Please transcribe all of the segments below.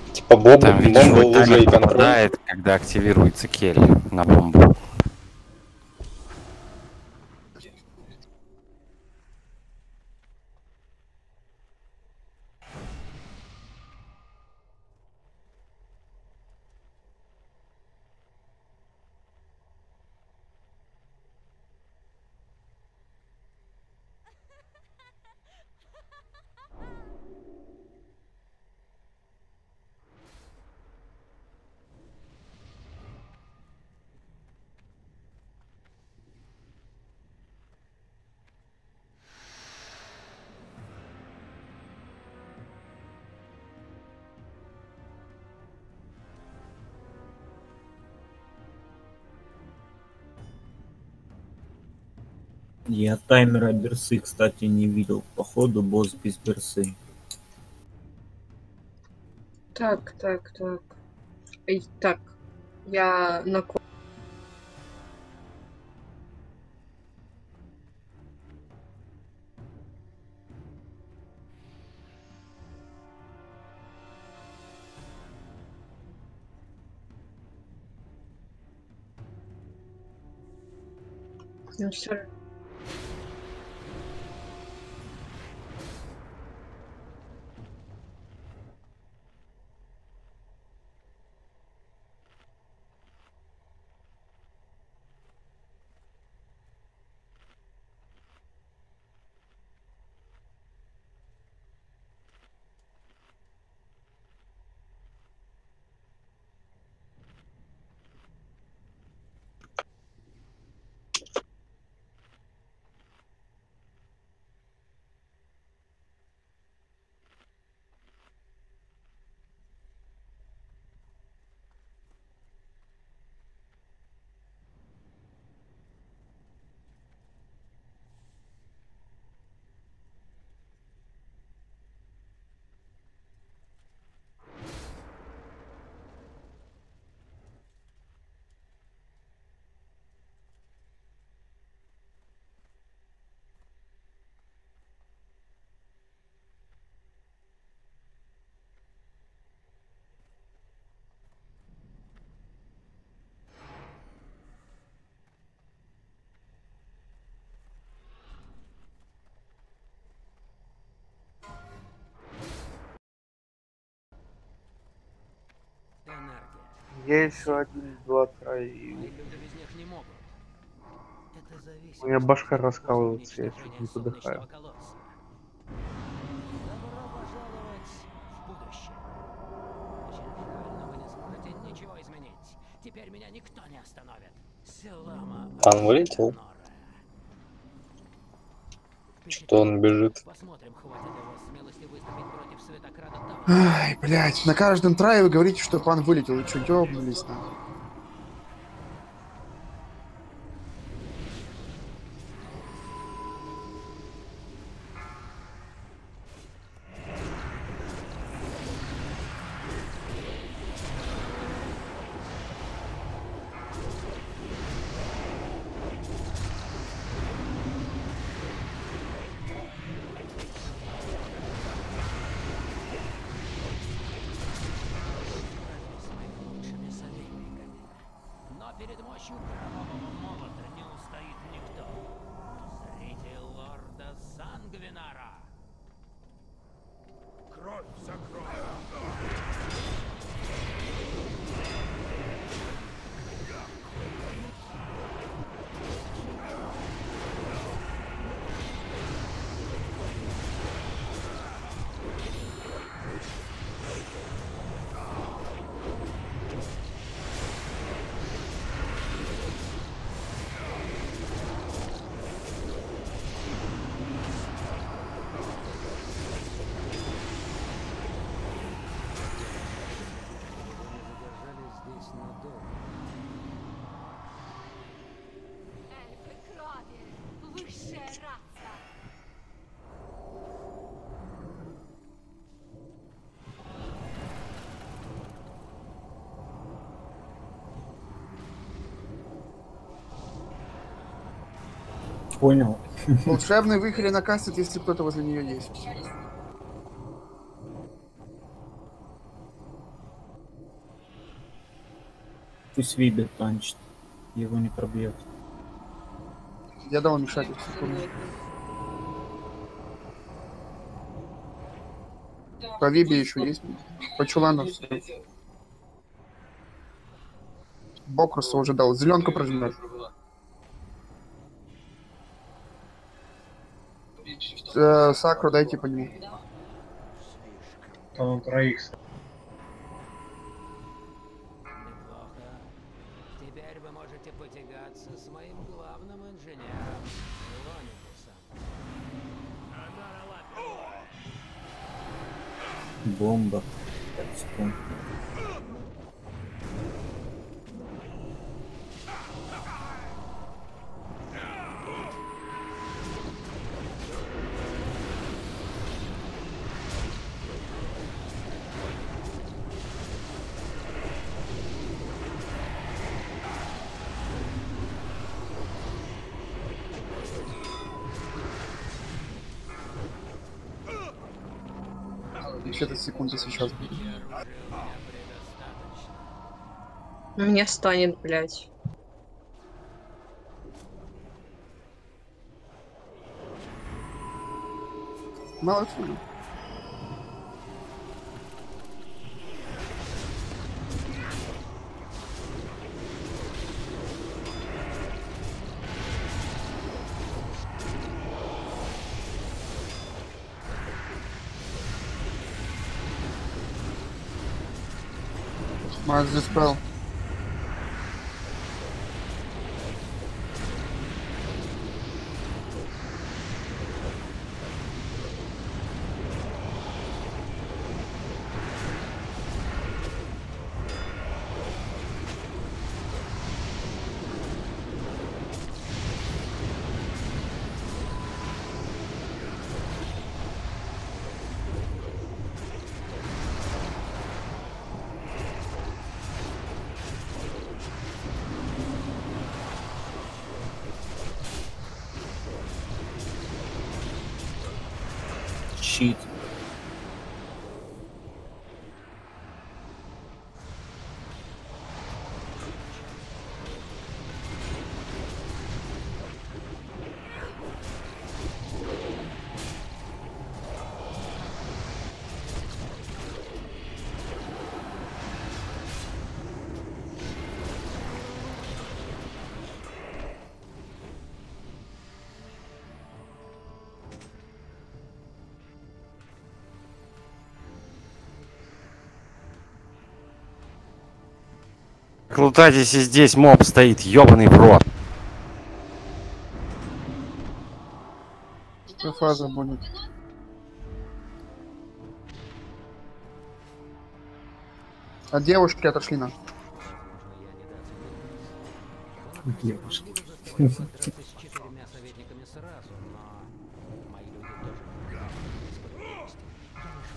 Типа Там, видишь, бомба вот луза и таймер контроль. попадает, когда активируется кель на бомбу. Я таймера берсы, кстати, не видел. Походу, босс без берсы. Так. Эй, так. Я на Ну, всё. Я еще один, два, три. У меня башка раскалывается, я чуть не подыхаю. Пан вылетел. Что он бежит? Ай, блядь, на каждом трае вы говорите, что пан вылетел. Вы что, ёбнулись нахуй? Понял. Волшебный вихрь накастит, если кто-то возле нее есть. Пусть Вибер танчит. Его не пробьет. Я дал вмешательство, секунду. По Вибе еще есть. По Чулану все. Бокруса уже дал. Зеленку прожмешь. Сакру дайте по нему. Там он троих. Неплохо. Теперь вы можете потягаться с моим главным инженером, Лоникусом. Бомба. 5 секунд. Еще 30 секунд, если сейчас. Меня станет, блядь. Молодцы. Макс диспел. Щит. Лутайтесь, и здесь моб стоит, ёбаный в рот. Что фаза будет? А девушки отошли на. Девушки. Сразиться с 4 советниками сразу, но мои люди тоже не могут справедливости. Я лишь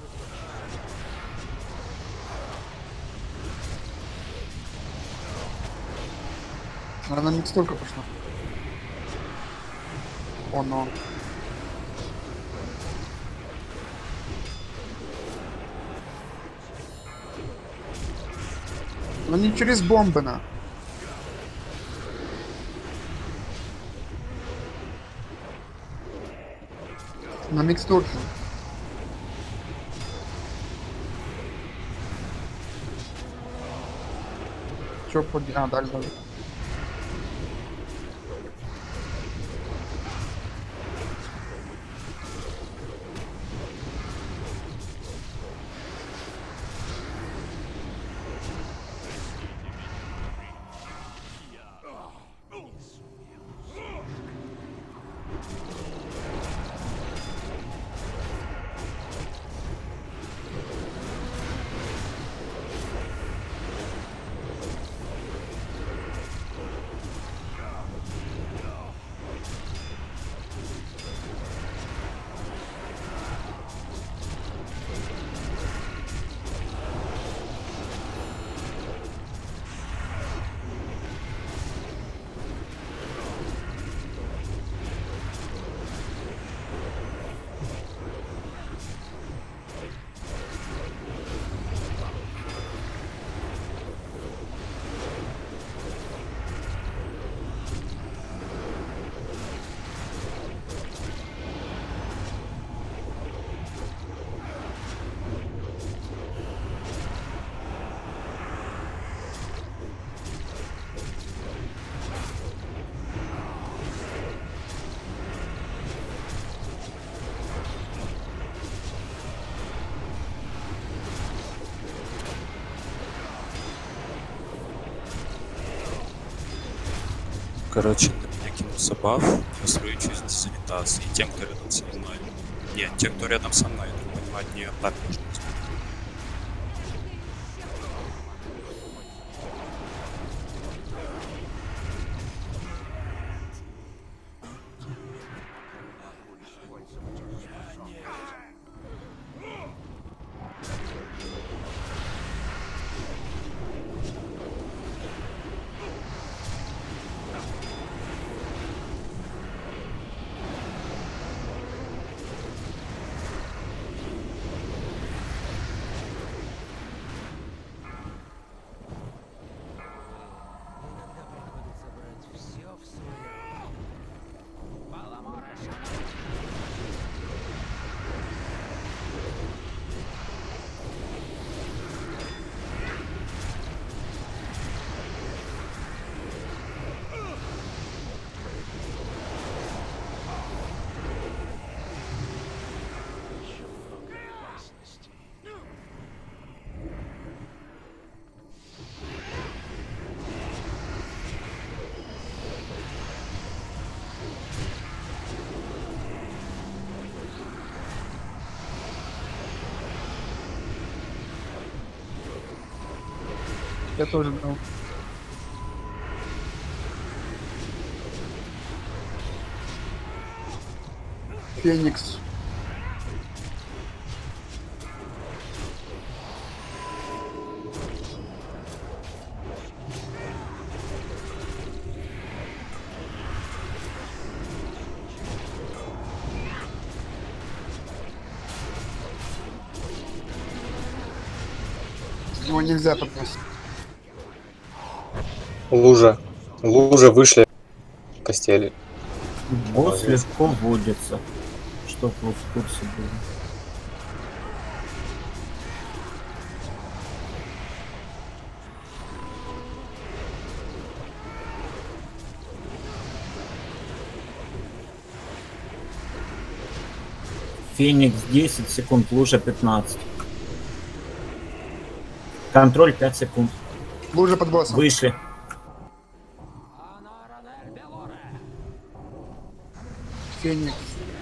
Она на микстурку пошла. О, но. Ну не через бомбы, на. На микстурке. Чё под... А, дальше. Короче, на меня кинулся баф, я свою честь дезориентации. И тем, кто рядом со мной. Нет, те, кто рядом со мной, я так понимаю, не так нужно сделать. Иногда приходится брать все в свои руки. Баламора шаман! Еще много опасностей. Я тоже дал. Феникс. Его нельзя подносить. Лужа. Лужа вышли. Костели. Босс Молодец. легко вводится. Чтоб вы в курсе были. Феникс 10 секунд, лужа 15. Контроль 5 секунд. Лужа под боссом. Вышли. Анаранель Белоре! Феникс.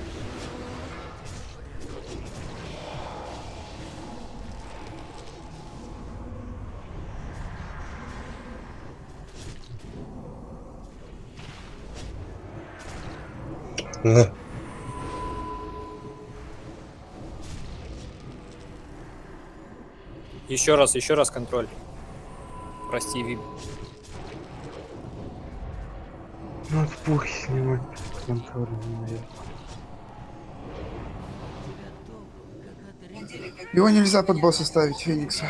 Н. Еще раз контроль. Прости, Вип. Ну, пух снимать контроль, наверное. Его нельзя под босса ставить, Феникса.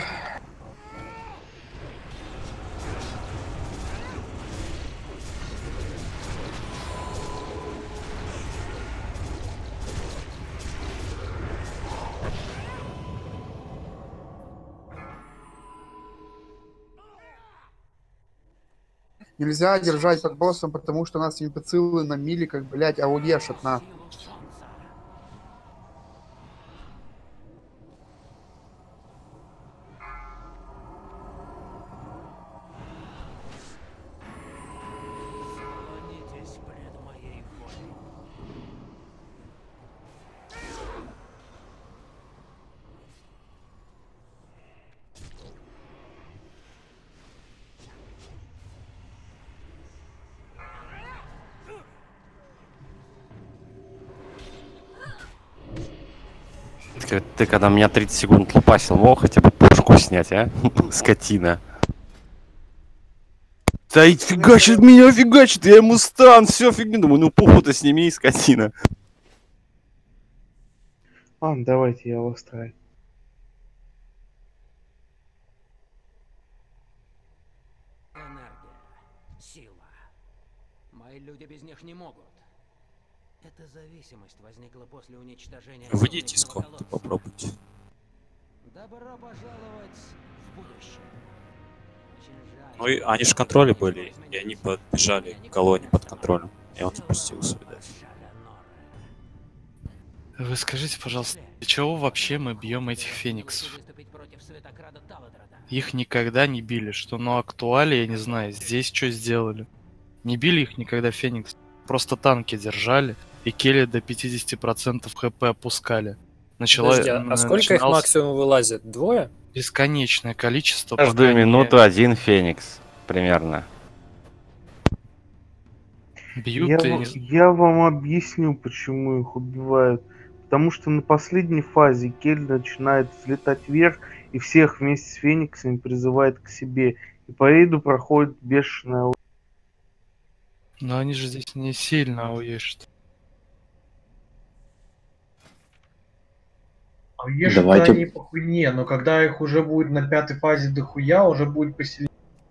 Нельзя держать под боссом, потому что у нас импецилы на миликах, блять, а уешат на. Склонитесь пред моей волей. Ты когда меня 30 секунд лупасил, мог хотя бы пушку снять, а? Скотина. Да и фигачит меня, фигачит, я ему стан, все фигня. Думаю, ну пуху-то сними, скотина. Ладно, давайте я его ставлю. Энергия. Сила. Мои люди без них не могут. Эта зависимость возникла после уничтожения... Выйдите из солнечного комнаты, колодца. попробуйте. Добро пожаловать в будущее. Очень жаль. Ну и они же в контроле были, и они подбежали к колонне под контролем. И он спустился, видать. Вы скажите, пожалуйста, для чего вообще мы бьем этих фениксов? Их никогда не били, что ну актуали, я не знаю, здесь что сделали. Не били их никогда Феникс. Просто танки держали, и Келли до 50% хп опускали. Подожди, а сколько их максимум вылазит? Двое? Бесконечное количество. Каждую пока не минуту один Феникс. Примерно. бьют и... Я вам объясню, почему их убивают. Потому что на последней фазе Кель начинает взлетать вверх и всех вместе с Фениксами призывает к себе. И по рейду проходит бешеная... Но они же здесь не сильно уешут. А ешь-то они по хуйне, но когда их уже будет на 5-й фазе дохуя, уже будет посильнее.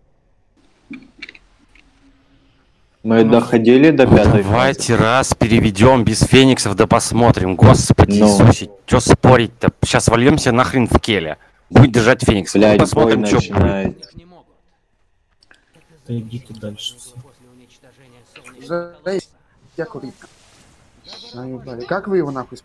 Мы доходили до 5-й Давайте раз переведем без Фениксов, да посмотрим. Господи Иисусе, что спорить-то? Сейчас вольемся нахрен в Келе. Будет держать Феникс. Блядь, Посмотрим, что начинает. Да идите дальше. Я курить. Как вы его нахуй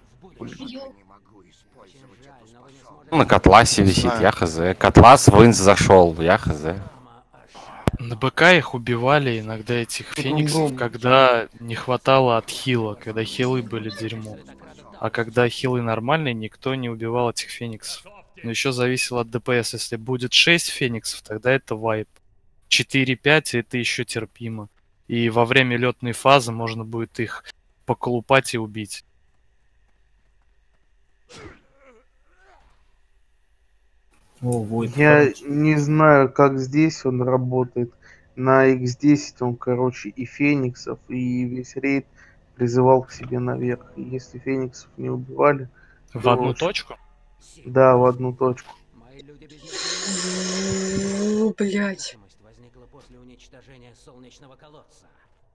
на Котласе висит, я хз. Котлас в инс зашел, я хз. На БК их убивали иногда, этих Фениксов, когда не хватало от хила, когда хилы были дерьмо. А когда хилы нормальные, никто не убивал этих Фениксов. Но еще зависело от ДПС. Если будет 6 Фениксов, тогда это вайп. 4-5 это еще терпимо. И во время летной фазы можно будет их поколупать и убить. Я не знаю, как здесь он работает. На X10 он, короче, и Фениксов, и весь рейд призывал к себе наверх. И если Фениксов не убивали... В одну точку? Да, в одну точку. Блять. Возникла после уничтожения солнечного колодца.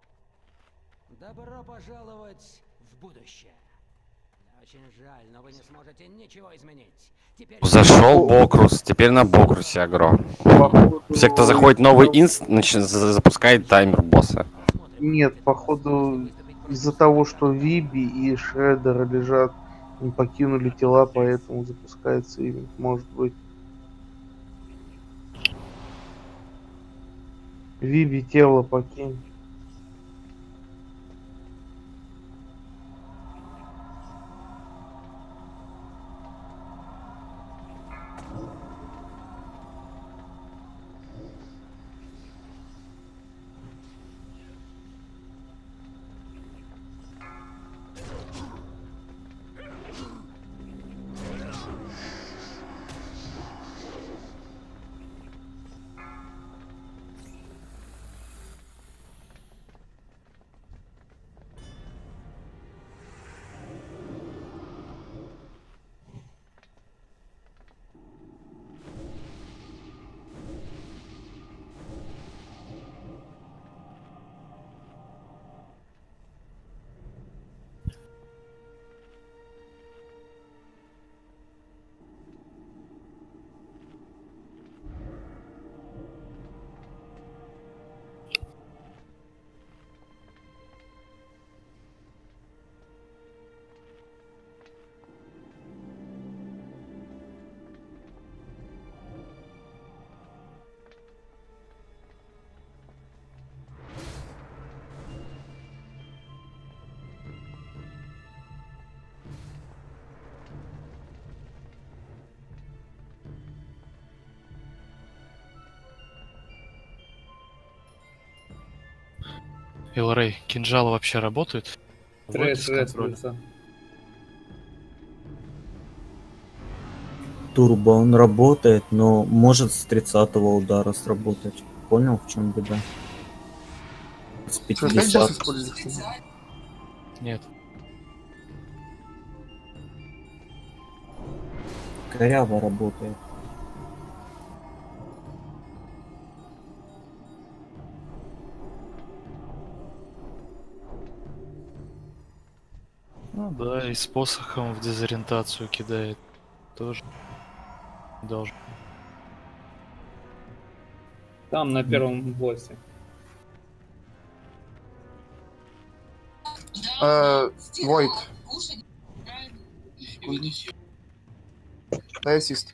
Добро пожаловать в будущее. Очень жаль, но вы не сможете ничего изменить. Зашел Бокрус, теперь на Бокрусе агро. Все, кто заходит в новый инст, запускает таймер босса. Нет, походу из-за того, что Виби и Шреддер лежат, не покинули тела, поэтому запускается ивент, может быть. Виби тело покинь. Илрей, кинжалы вообще работают? Турбо, он работает, но может с 30-го удара сработать. Понял, в чем беда? С 50. Нет. Коряво работает. Ну да, и с посохом в дезориентацию кидает. Тоже должен. Там на первом боссе. Войт. Дай ассист.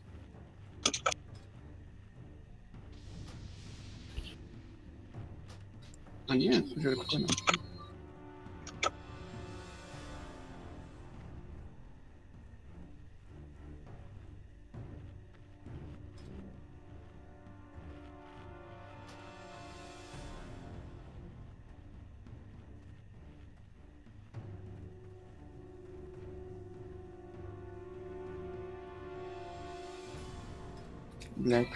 Нет, уже спокойно. Блядь.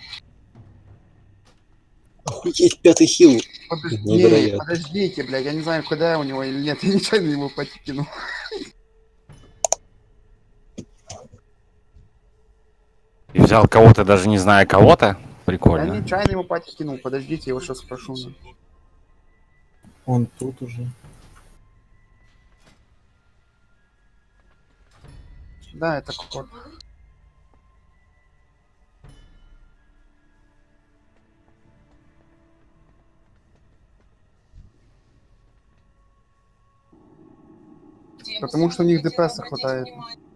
Охуеть, пятый хил. Невероятно. Подождите, блядь, я не знаю, куда у него или нет. Я нечаянно его подкинул. И взял кого-то, даже не зная кого-то. Прикольно. Я нечаянно его подкинул. Подождите, я его сейчас спрошу. Он тут уже. Да, это кот. Потому что у них ДПС хватает.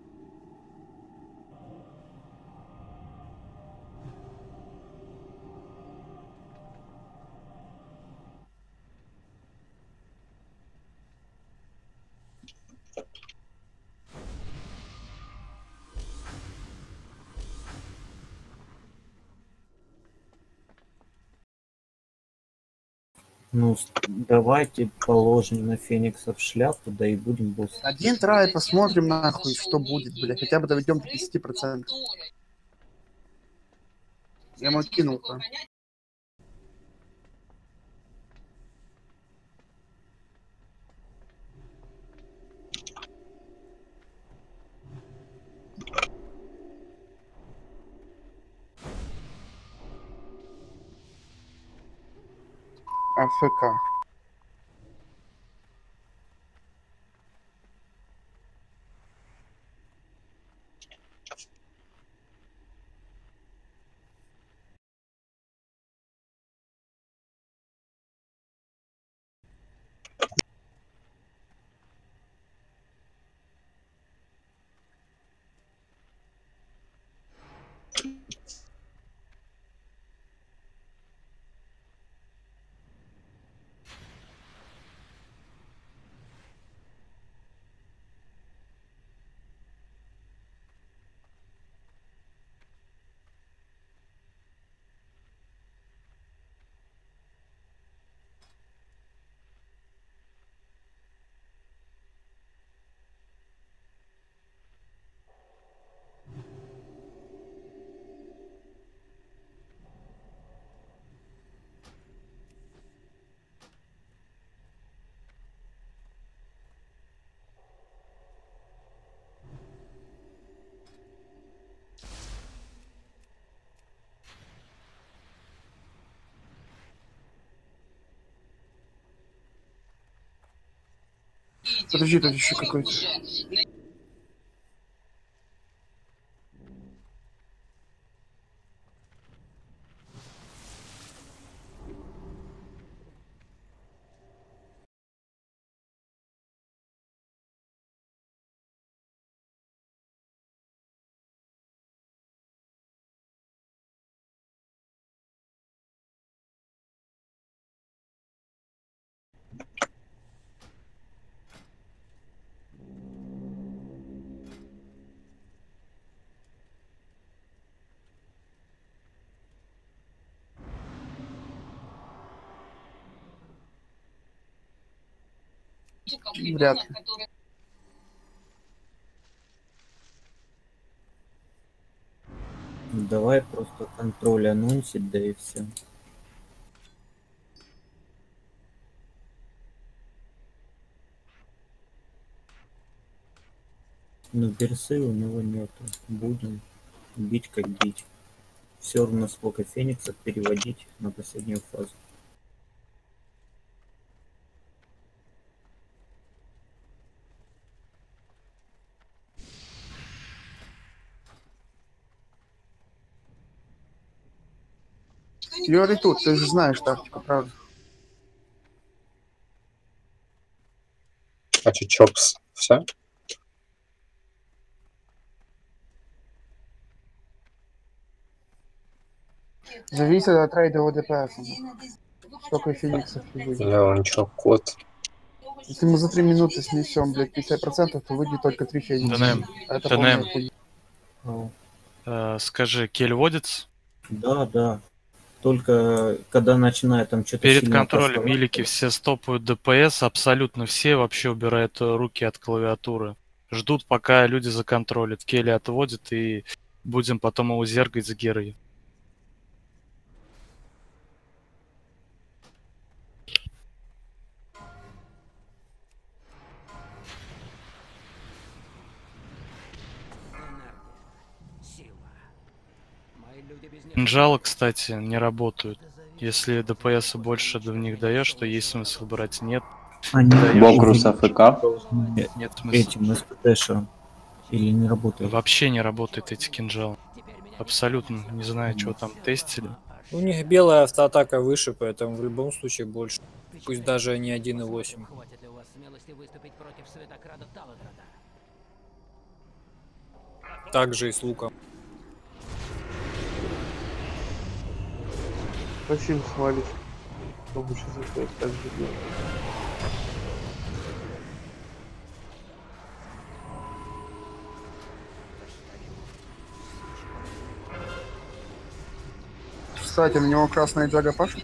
Ну, давайте положим на Феникса в шляпу, да и будем босс. Один трай, посмотрим нахуй, что будет, бля. Хотя бы доведем до 50%. Я ему кинул-то. АФК. Подожди, тут еще какой-то. Вряд ли. Давай просто контроль анонсить, да и все. Ну, берсы у него нету. Будем бить как бить. Все равно сколько фениксов переводить на последнюю фазу. Юрий тут, ты же знаешь тактику, правда? А че, чопс? Все? Зависит от трейда ДПС. Сколько фениксов не выйдет? Бля, он чё, кот? Если мы за 3 минуты снесем, блядь, 50%, то выйдет только 3 феникса. ТНМ, А это ТНМ, полная хуйня. скажи, кель водится? Да, да. Только когда начинает там что-то Перед сильно контролем кастовать. милики все стопают ДПС, абсолютно все вообще убирают руки от клавиатуры. Ждут, пока люди законтролят. Келли отводит, и будем потом его зергать за герой. Кинжалы, кстати, не работают. Если ДПС больше до них даешь, то есть смысл брать. Нет. Бокрус АФК. Нет смысла. Этим СПТ-шером. Или не работает? Вообще не работает эти кинжалы. Абсолютно. Не знаю, что там тестили. У них белая автоатака выше, поэтому в любом случае больше. Пусть даже они 1.8. Хватит ли у вас смелости выступить против Светокрада Талаграда? Так же и с луком. Спасибо, свалить. Чтобы сейчас опять так же делать. Кстати, на него красная джага пашет.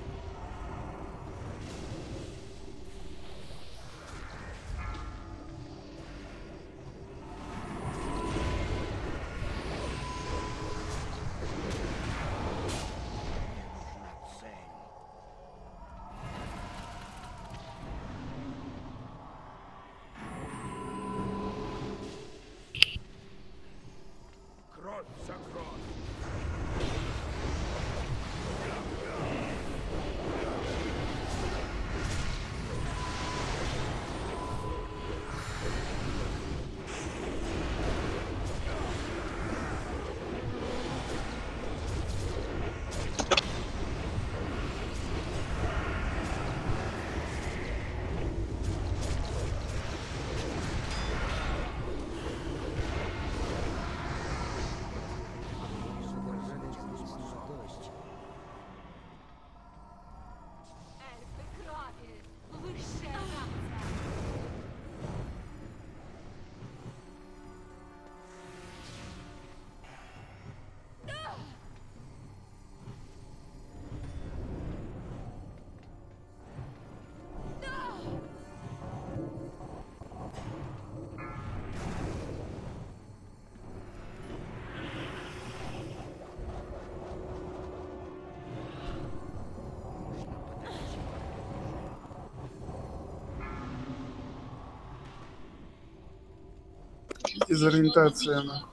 Дезориентация, нахуй.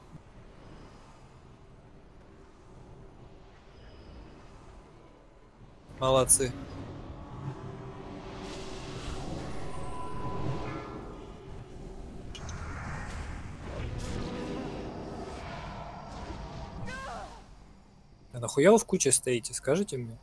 Молодцы. А нахуя вы в куче стоите, скажите мне?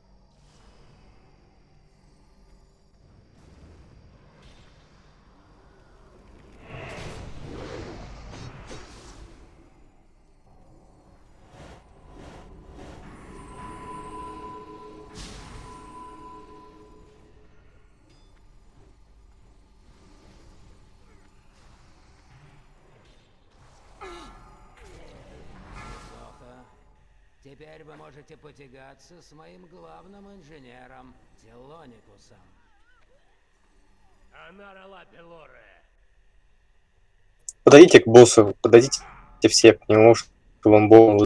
Теперь вы можете потягаться с моим главным инженером Телоникусом. Подойдите к боссу, подойдите все к нему, чтобы он был.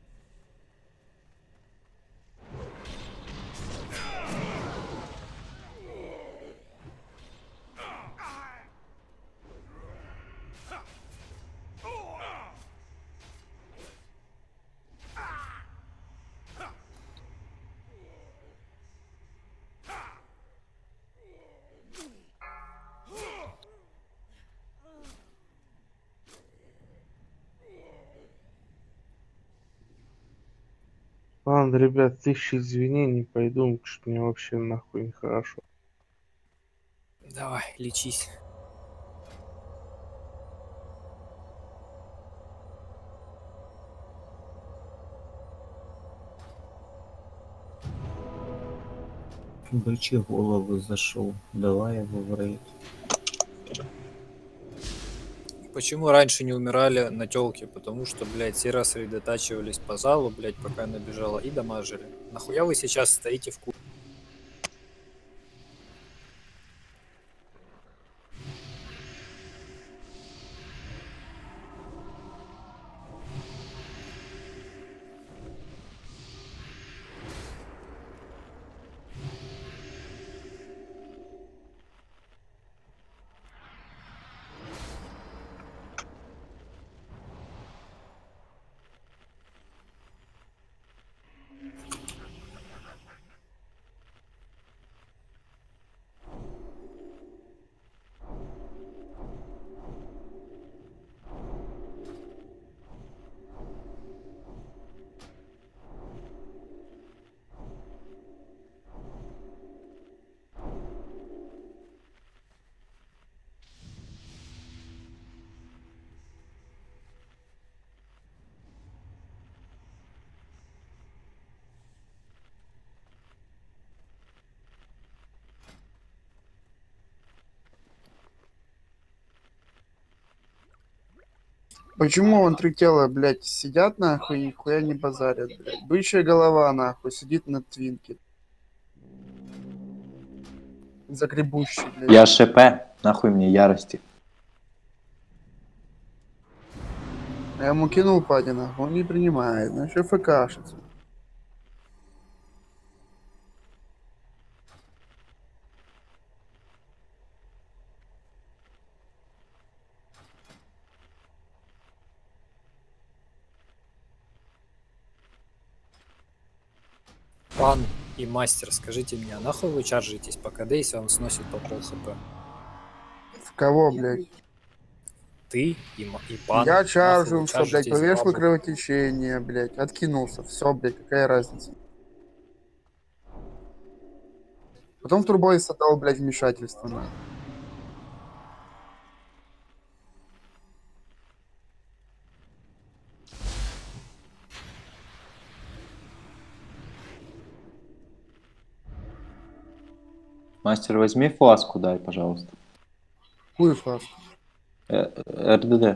Ладно, ребят, 1000 извинений, пойду, что мне вообще нахуй нехорошо. Давай, лечись. Бычьи головы зашел. Давай его в рейд. Почему раньше не умирали на тёлке? Потому что, блядь, все рассредотачивались по залу, блядь, пока она бежала, и дамажили. Нахуя вы сейчас стоите в куче? Почему вон три тела, блядь, сидят нахуй и нихуя не базарят, блядь? Бычья голова нахуй сидит на твинке. Загребущий, блядь. Я ШП, нахуй мне ярости. Я ему кинул пади, нахуй, он не принимает, ну еще ФКшится. Пан и мастер, скажите мне, а нахуй вы чаржитесь по КД, если он сносит по пол хп? В кого, блядь? Ты и пан. Я Нахуй чаржу, вы все, блядь, чаржитесь повешал бабу? кровотечение, блядь, откинулся, все, блядь, какая разница? Потом в турбоиса дал, блядь, вмешательство, нахуй. Мастер, возьми фласку, дай, пожалуйста. Какую фласку? РДД.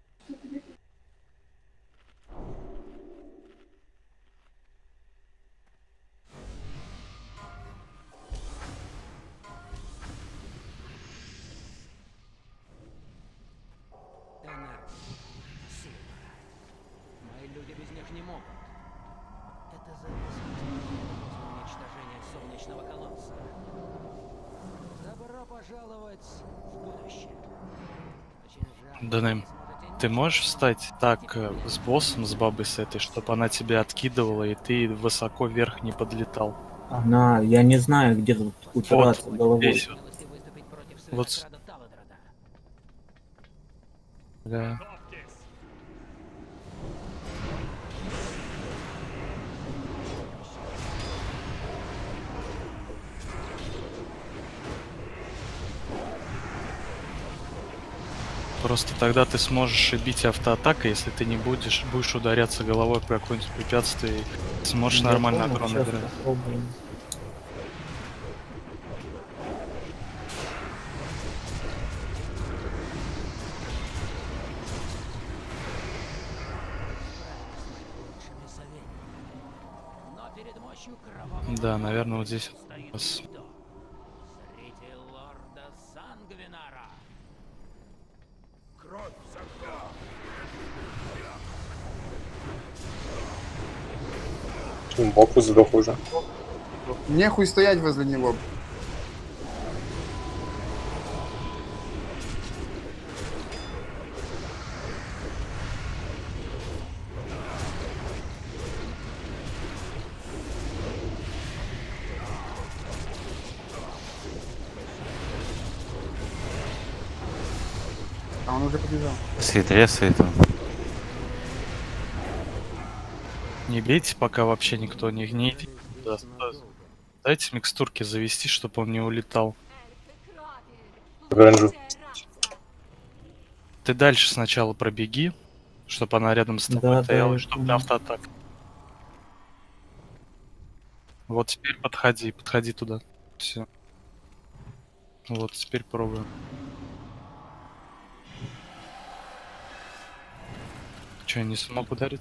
Мои люди без них не могут. Это зависит от уничтожения солнечного колодца. Добро пожаловать в будущее. Очень жаль. Данем, ты можешь встать так с боссом, с бабой с этой, чтобы она тебя откидывала, и ты высоко вверх не подлетал? Она, я не знаю, где тут упираться Вот, головой. здесь вот. Вот. Да. Просто тогда ты сможешь и бить автоатакой, если ты не будешь ударяться головой по какое-нибудь препятствие, и сможешь Я нормально понял, урон сейчас играть. попробуем. Да, наверное, вот здесь. Боку сдох уже. Нехуй стоять возле него. А он уже побежал. Свет там. Не бейте, пока вообще никто не идите. Да, дайте микстурки завести, чтобы он не улетал. Гранжу. Ты дальше сначала пробеги, чтобы она рядом с тобой Да, стояла, да, и чтобы ты автоатак. Вот теперь подходи туда. Все. Вот, теперь пробуем. Че, не смог ударить?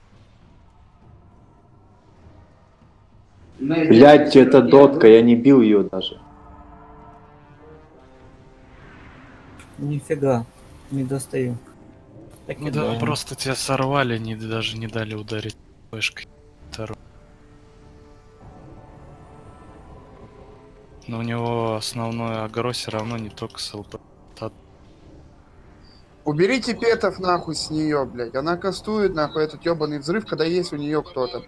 Блядь, это дотка, я не бил ее даже. Нифига, не достаю. Так Ну и да, да. просто тебя сорвали, даже не дали ударить пешкой. Но у него основной агро все равно не только с ЛП. Уберите петов нахуй с нее, блядь. Она кастует нахуй этот ебаный взрыв, когда есть у нее кто-то.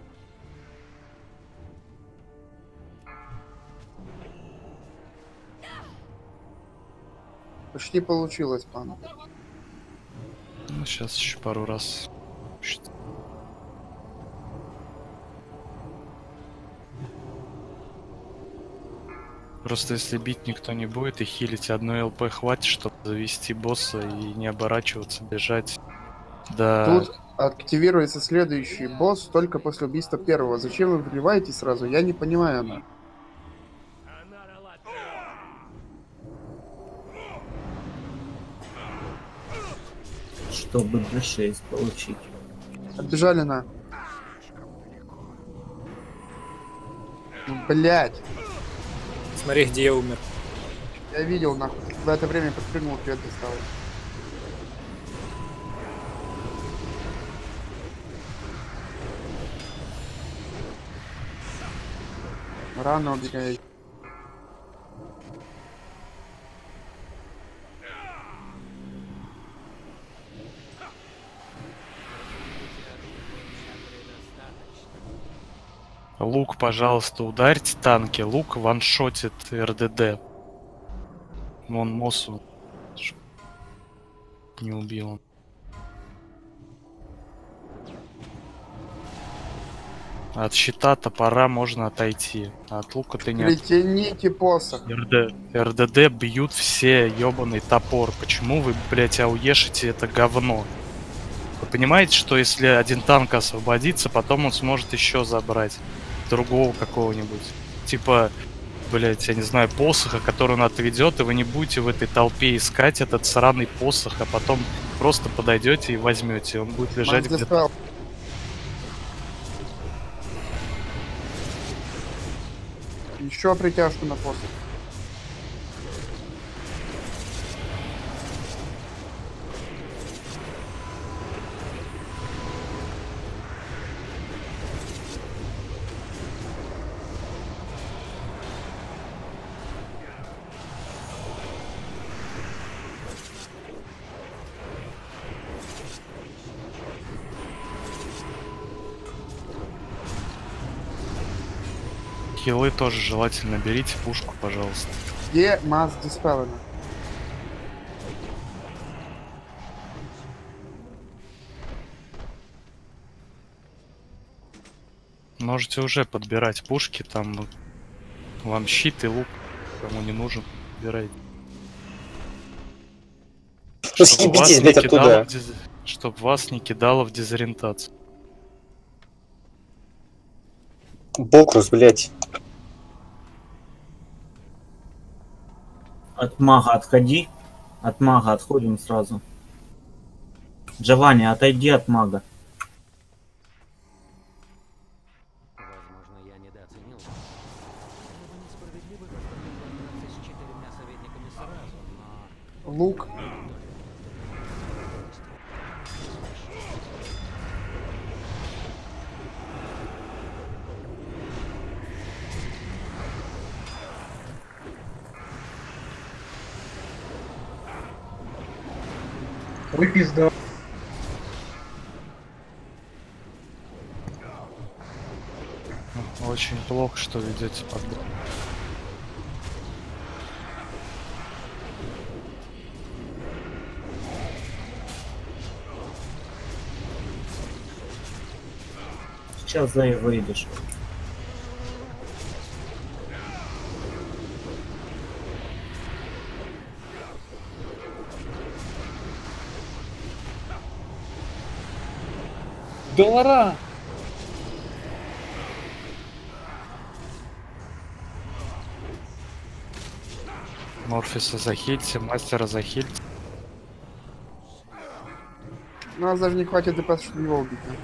Почти получилось, пан. Ну, сейчас еще пару раз. Просто если бить никто не будет и хилить одной ЛП хватит, чтобы завести босса и не оборачиваться, бежать. Да. Тут активируется следующий босс только после убийства первого. Зачем вы вливаете сразу? Я не понимаю, она. Чтобы D6 получить. Отбежали на. Ну, блядь. Смотри, где я умер. Я видел, нахуй. В это время подпрыгнул, ответ достал. Рано убегай. Лук, пожалуйста, ударьте танки. Лук ваншотит РДД. Вон Мосу не убил он. От щита топора можно отойти. А от лука ты не Притяните посох. РДД бьют все ёбаный топор. Почему вы, блять, ауешите это говно? Вы понимаете, что если один танк освободится, потом он сможет еще забрать другого какого-нибудь? Типа, блять, я не знаю, посоха, который он отведет, и вы не будете в этой толпе искать этот сраный посох, а потом просто подойдете и возьмете. Он будет лежать где-то. Еще притяжку на посох. Хилы тоже желательно берите пушку, пожалуйста. Где масс диспелена? Можете уже подбирать пушки, там вам щит и лук, кому не нужен, выбирайте. Ну съебитесь, блядь, оттуда. Чтоб вас не кидало в дезориентацию. Бокрус, блядь. От мага отходи. От мага отходим сразу. Джованни, отойди от мага. Возможно, я недооценил. Было бы несправедливо заставлять драться с 4 советниками сразу, но... Лук. Ой, пизда. Очень плохо, что ведете подбор. Сейчас за и выйдешь. Доллара! Морфиса захильте, мастера захильте. У нас даже не хватит ДПС, чтобы его убить. Да?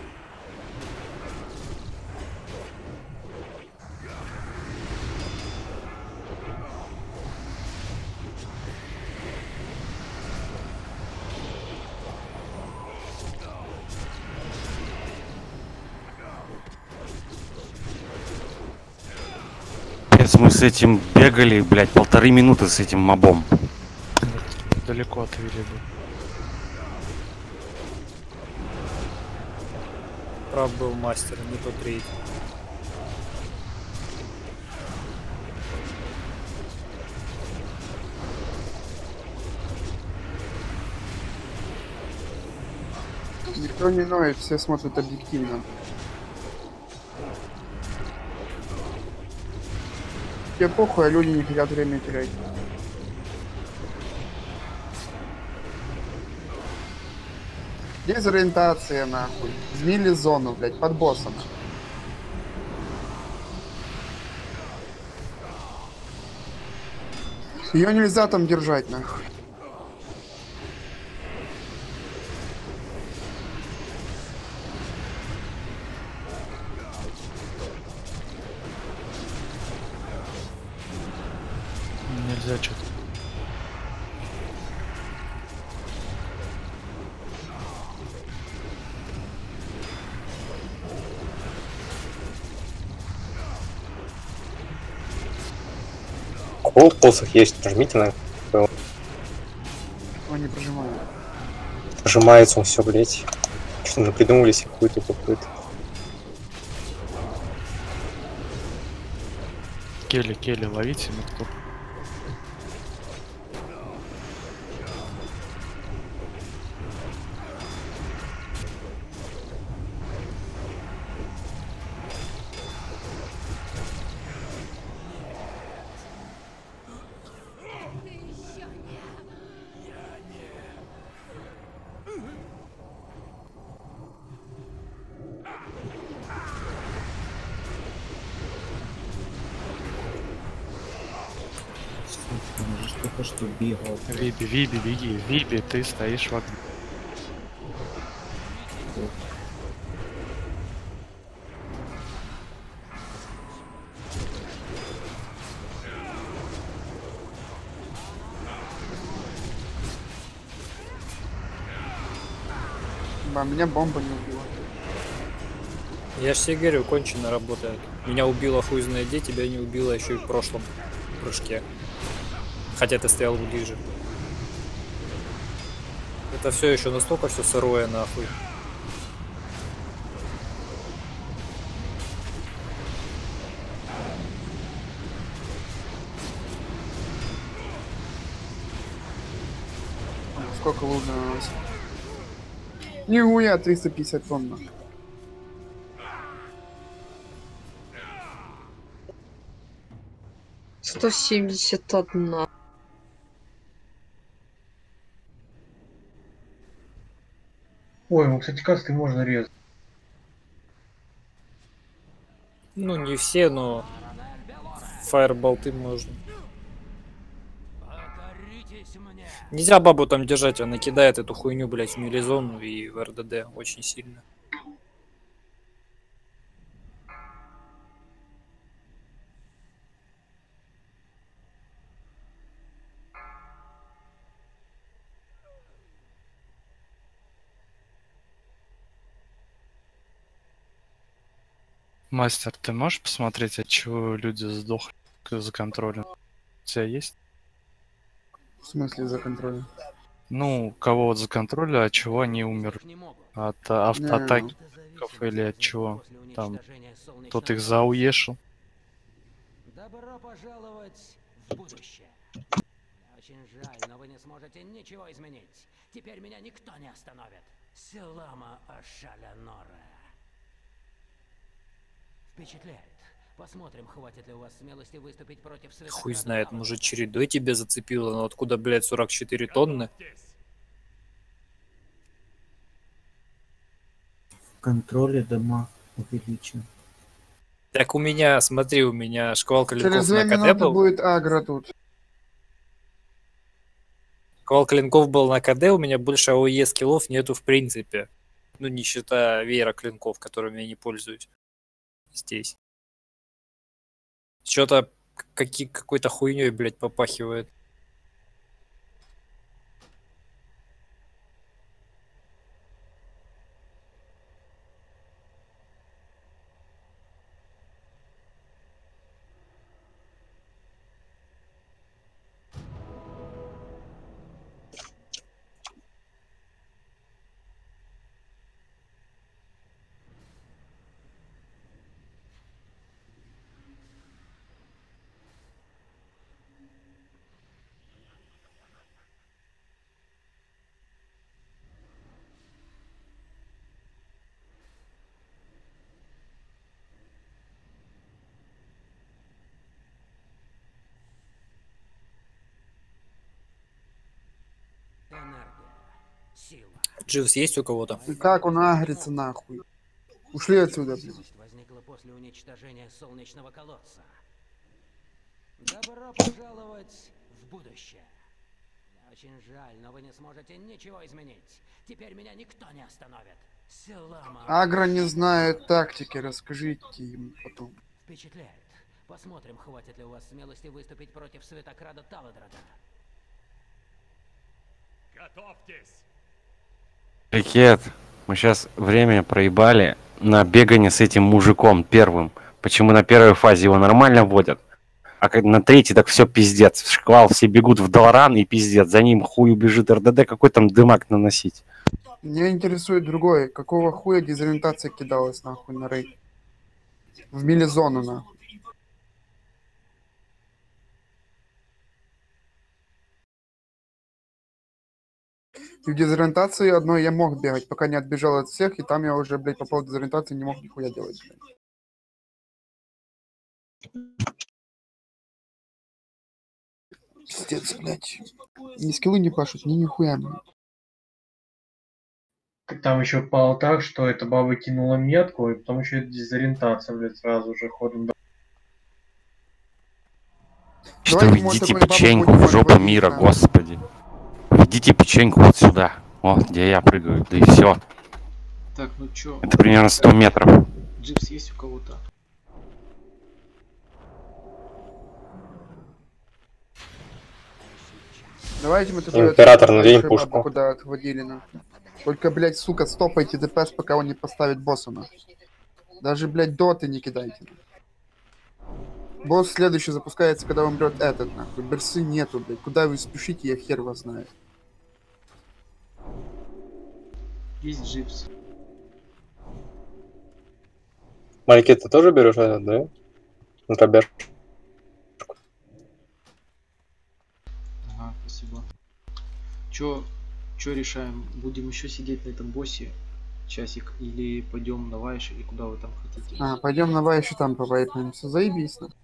Мы с этим бегали, блядь, 1,5 минуты с этим мобом. Далеко отвели бы. Прав был мастер, не тот рейд. Никто не ноет, все смотрят объективно. Тебе похуй, а люди не хотят время терять. Дезориентация, нахуй. Змили зону, блядь, под боссом. Ее нельзя там держать, нахуй. Нельзя что-то. У кого посох есть? Нажмите на него. Он не прожимает. Нажимается он все, блять. Что-то придумали себе какую-то. Келли, ловите метку. Только что бегал. Виби, беги. Виби, ты стоишь в огне. Да, меня бомба не убила. Я ж тебе говорю, кончено работает. Меня убила хуй знает где, тебя не убила еще и в прошлом прыжке. Хотя ты стоял ближе. Это все еще настолько все сырое, нахуй. Сколько лужи на нас? Нихуя, 350 тонн. 171. Ой, ну, кстати, касты можно резать. Ну, не все, но фаерболты можно. Нельзя бабу там держать, она кидает эту хуйню, блять, в милизону и в РДД очень сильно. Мастер, ты можешь посмотреть, от чего люди сдохли за контролем? У тебя есть? В смысле за контролем? Ну, кого вот за контролем, от чего они умерли? От автоатаки или от чего? Там кто-то их зауешил. Добро пожаловать в будущее. Очень жаль, но вы не сможете ничего изменить. Теперь меня никто не остановит. Селама Ашаля Норе. Впечатляет. Посмотрим, хватит ли у вас смелости выступить против света. Хуй знает, может чередой тебя зацепило, но откуда, блядь, 44 тонны? В контроле дома увеличен. Так у меня, смотри, у меня шквал кроликов Через 2 на КТ минуты был. будет агро тут. Шквал клинков был на КД, у меня больше АОЕ скиллов нету в принципе. Ну, не считая веера клинков, которыми я не пользуюсь. Здесь. Что-то какой-то хуйней, блядь, попахивает. Дживс есть у кого-то? Как он агрится нахуй? Ушли отсюда, блин. Возникла после уничтожения солнечного колодца. Добро пожаловать в будущее. Очень жаль, но вы не сможете ничего изменить. Теперь меня никто не остановит. Селама. Агро не знает тактики, расскажите ему потом. Впечатляет. Посмотрим, хватит ли у вас смелости выступить против Светокрада Таладрада. Готовьтесь! Рикет, мы сейчас время проебали на бегание с этим мужиком первым. Почему на первой фазе его нормально вводят, а на третьей так все пиздец. Шквал, все бегут в Долоран и пиздец. За ним хуй убежит РДД, какой там дымак наносить. Меня интересует другое. Какого хуя дезориентация кидалась нахуй на рейд? В милизону нахуй. И в дезориентации одной я мог бегать, пока не отбежал от всех, и там я уже, блядь, по поводу дезориентации не мог нихуя делать, блядь. Пиздец, блядь. Ни скиллы не пашут, ни нихуя, блядь. Там еще пало так, что эта баба кинула метку, и потом еще дезориентация, блядь, сразу же ходом. Что ведите печеньку в жопу мира, господи. Ведите печеньку вот сюда. Вот, где я прыгаю, да и все. Так, ну чё? Это примерно 100 метров. Джипс есть у кого-то? Давайте мы тогда Император, надень пушку. Куда отводили, нахуй. Только, блядь, сука, стопайте ДПС, пока он не поставит босса, нахуй. Даже, блядь, доты не кидайте. Босс следующий запускается, когда умрет этот, нахуй. Берсы нету, блядь. Куда вы спешите, я хер вас знает. Есть Джипс. Маленький, ты тоже берешь этот, да? На пробежку. Ага, спасибо. Чё решаем? Будем еще сидеть на этом боссе часик или пойдем на Вайш, или куда вы там хотите? Пойдем на Вайш и там повайпаемся. Заебись, нахуй.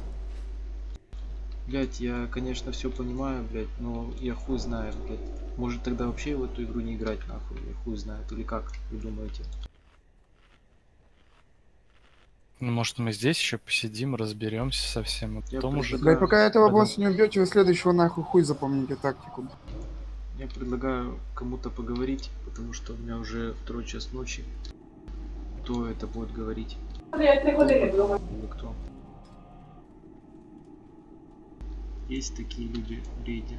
Блять, я, конечно, все понимаю, блять, но я хуй знаю, блять. Может тогда вообще в эту игру не играть, нахуй, я хуй знает, или как вы думаете? Ну, может, мы здесь еще посидим, разберемся со всем, а потом уже... Блять, пока этого босса не убьете, вы следующего нахуй хуй запомните тактику. Я предлагаю кому-то поговорить, потому что у меня уже 2 час ночи. Кто это будет говорить? Или кто? Есть такие люди в рейде.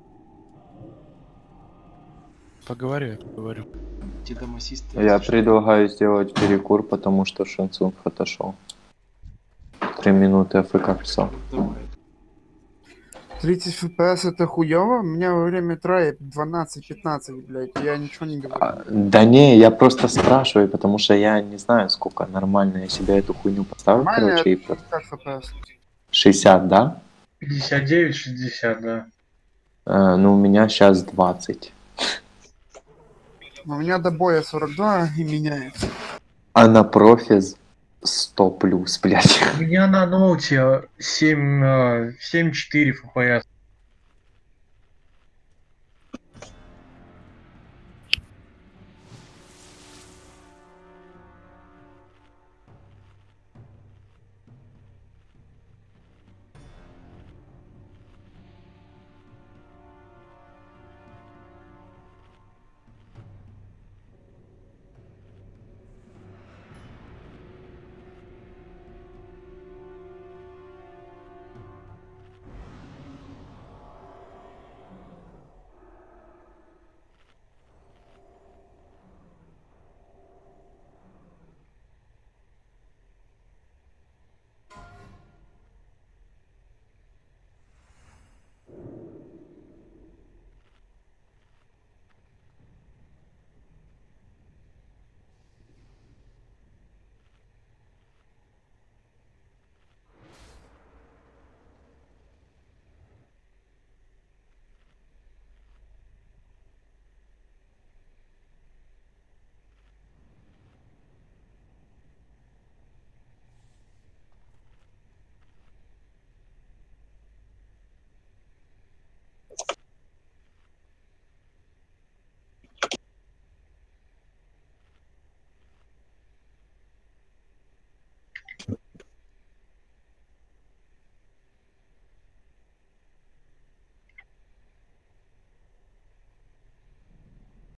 Поговорю. Те домосисты. Я предлагаю сделать перекур, потому что Шансунг отошел. 3 минуты АФК писал. Давай. 30 FPS это хуёво? У меня во время трая 12-15, блядь, я ничего не говорю. Да не, я просто спрашиваю, потому что я не знаю, сколько нормально я себе эту хуйню поставил, Нормально, короче, и... 60 FPS. 60, да? 59-60, да. Ну, у меня сейчас 20. У меня до боя 42 и меняется. А на профи 100 плюс, блядь. У меня на ноуте 7.4 FPS.